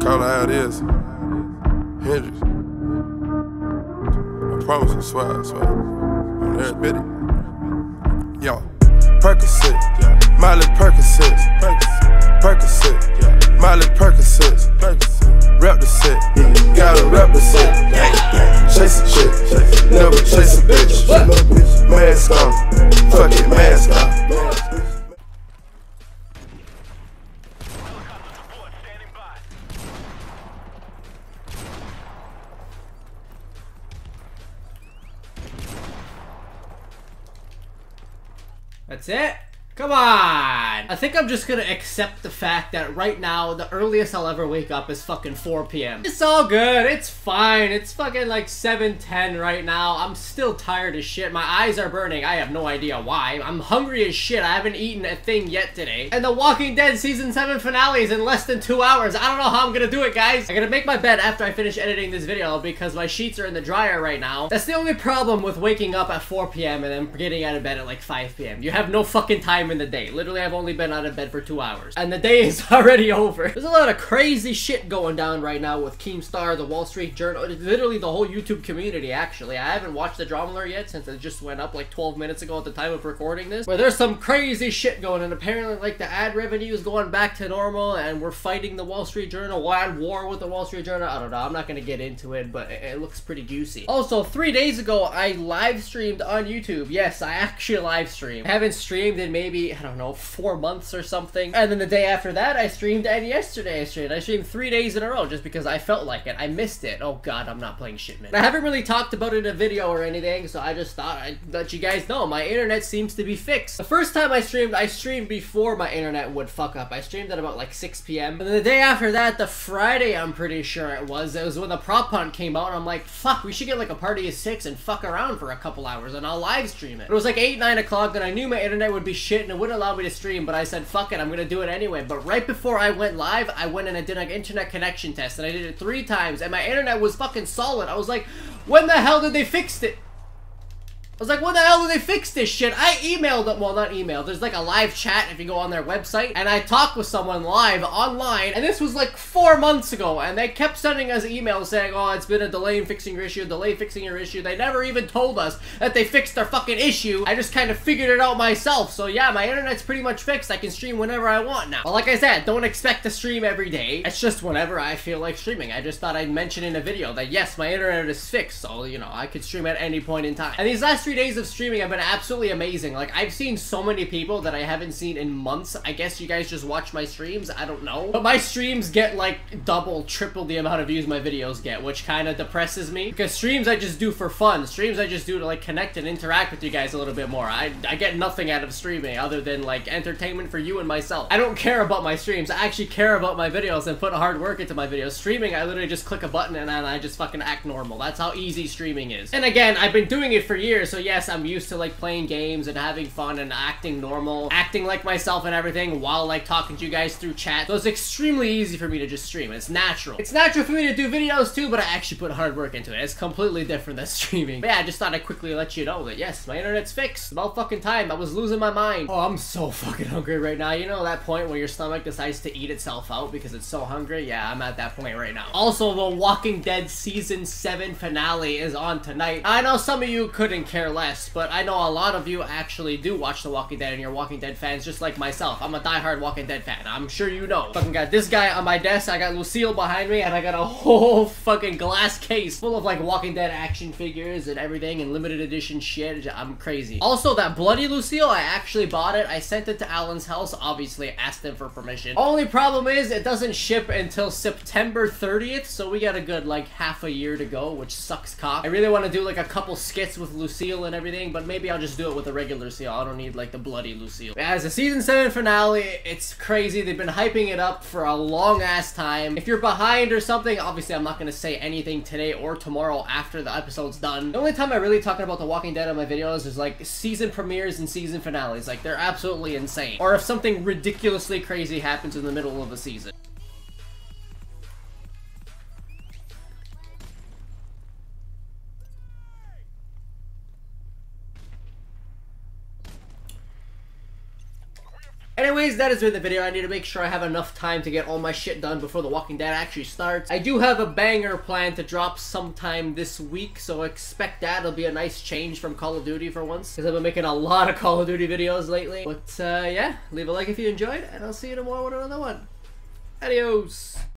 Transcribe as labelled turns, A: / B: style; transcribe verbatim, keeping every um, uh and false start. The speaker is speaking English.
A: Call it how it is. Hendrix. I promise you, swear, I swear. On there, spit it. Yo. Percocet, yeah. Miley Percocet, Percocet, yeah. Miley Percocet, rep the set, yeah. Gotta rep the set, yeah. Chase a chick, never chase a bitch. Mask on, fuck it, mask on.
B: That's it? Come on! I think I'm just gonna accept the fact that right now, the earliest I'll ever wake up is fucking four P M It's all good, it's fine, it's fucking like seven ten right now. I'm still tired as shit, my eyes are burning, I have no idea why. I'm hungry as shit, I haven't eaten a thing yet today. And The Walking Dead Season seven finale is in less than two hours. I don't know how I'm gonna do it, guys. I gotta make my bed after I finish editing this video because my sheets are in the dryer right now. That's the only problem with waking up at four P M and then getting out of bed at like five P M You have no fucking time in the day. Literally, I've only been out of bed for two hours. And the day is already over. There's a lot of crazy shit going down right now with Keemstar, the Wall Street Journal, literally the whole YouTube community, actually. I haven't watched the Drama Alert yet since it just went up like twelve minutes ago at the time of recording this. But there's some crazy shit going on. Apparently, like, the ad revenue is going back to normal and we're fighting the Wall Street Journal. We're at war with the Wall Street Journal. I don't know. I'm not gonna get into it, but it, it looks pretty juicy. Also, three days ago, I live streamed on YouTube. Yes, I actually live streamed. I haven't streamed in maybe, I don't know, four months or something. And then the day after that, I streamed, and yesterday I streamed. I streamed three days in a row just because I felt like it. I missed it. Oh god, I'm not playing shit, man. I haven't really talked about it in a video or anything, so I just thought I'd let you guys know. My internet seems to be fixed. The first time I streamed, I streamed before my internet would fuck up. I streamed at about like six P M And then the day after that, the Friday, I'm pretty sure it was, it was when the prop hunt came out, and I'm like, fuck, we should get like a party of six and fuck around for a couple hours, and I'll live stream it. It was like eight, nine o'clock, and I knew my internet would be shit, and it wouldn't allow me to stream, but I said, fuck it, I'm gonna do it anyway. But right before I went live, I went and I did an internet connection test, and I did it three times, and my internet was fucking solid. I was like, when the hell did they fix it? I was like, when the hell did they fix this shit? I emailed them, well, not emailed, there's like a live chat if you go on their website, and I talked with someone live online, and this was like four months ago, and they kept sending us emails saying, oh, it's been a delay in fixing your issue, delay fixing your issue. They never even told us that they fixed their fucking issue. I just kind of figured it out myself. So yeah, my internet's pretty much fixed. I can stream whenever I want now. Well, like I said, don't expect to stream every day. It's just whenever I feel like streaming. I just thought I'd mention in a video that yes, my internet is fixed, so you know, I could stream at any point in time. And these last three days of streaming have been absolutely amazing. Like, I've seen so many people that I haven't seen in months. I guess you guys just watch my streams, I don't know. But my streams get like double, triple the amount of views my videos get, which kind of depresses me. Because streams I just do for fun. Streams I just do to like connect and interact with you guys a little bit more. I, I get nothing out of streaming other than like entertainment for you and myself. I don't care about my streams. I actually care about my videos and put hard work into my videos. Streaming, I literally just click a button and then I just fucking act normal. That's how easy streaming is. And again, I've been doing it for years, so yes, I'm used to like playing games and having fun and acting normal, acting like myself and everything while like talking to you guys through chat. So it's extremely easy for me to just stream. It's natural. It's natural for me to do videos too, but I actually put hard work into it. It's completely different than streaming. But yeah, I just thought I'd quickly let you know that yes, my internet's fixed. About fucking time. I was losing my mind. Oh, I'm so fucking hungry right now. You know that point where your stomach decides to eat itself out because it's so hungry? Yeah, I'm at that point right now. Also, The Walking Dead Season seven finale is on tonight. I know some of you couldn't care less, but I know a lot of you actually do watch The Walking Dead and you're Walking Dead fans just like myself. I'm a diehard Walking Dead fan. I'm sure you know. Fucking got this guy on my desk, I got Lucille behind me, and I got a whole fucking glass case full of like Walking Dead action figures and everything and limited edition shit. I'm crazy. Also, that bloody Lucille, I actually bought it. I sent it to Alan's house, obviously asked him for permission. Only problem is it doesn't ship until September thirtieth, so we got a good like half a year to go, which sucks cock. I really want to do like a couple skits with Lucille and everything, but maybe I'll just do it with a regular Lucille. I don't need like the bloody Lucille. As a season seven finale, it's crazy. They've been hyping it up for a long ass time. If you're behind or something, obviously I'm not gonna say anything today or tomorrow after the episode's done. The only time I really talk about The Walking Dead on my videos is like season premieres and season finales. Like, they're absolutely insane. Or if something ridiculously crazy happens in the middle of a season. Anyways, anyways, that has been the video. I need to make sure I have enough time to get all my shit done before The Walking Dead actually starts. I do have a banger plan to drop sometime this week, so expect that. It'll be a nice change from Call of Duty for once, because I've been making a lot of Call of Duty videos lately. But uh, yeah, leave a like if you enjoyed, and I'll see you tomorrow with another one. Adios!